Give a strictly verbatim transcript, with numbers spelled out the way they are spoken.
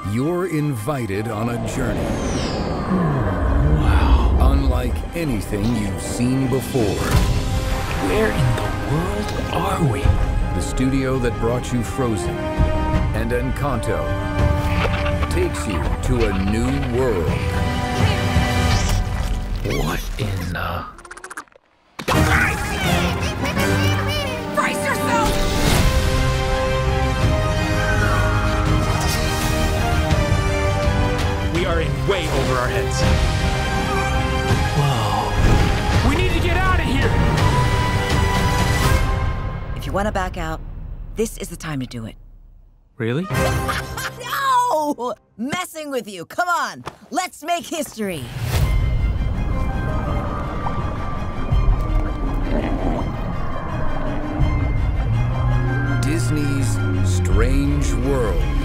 You're invited on a journey. Wow. Unlike anything you've seen before. Where in the world are we? The studio that brought you Frozen and Encanto takes you to a new world. What in the... Brace yourself! We are in way over our heads. Whoa. We need to get out of here! If you want to back out, this is the time to do it. Really? No! Messing with you. Come on. Let's make history. Disney's Strange World.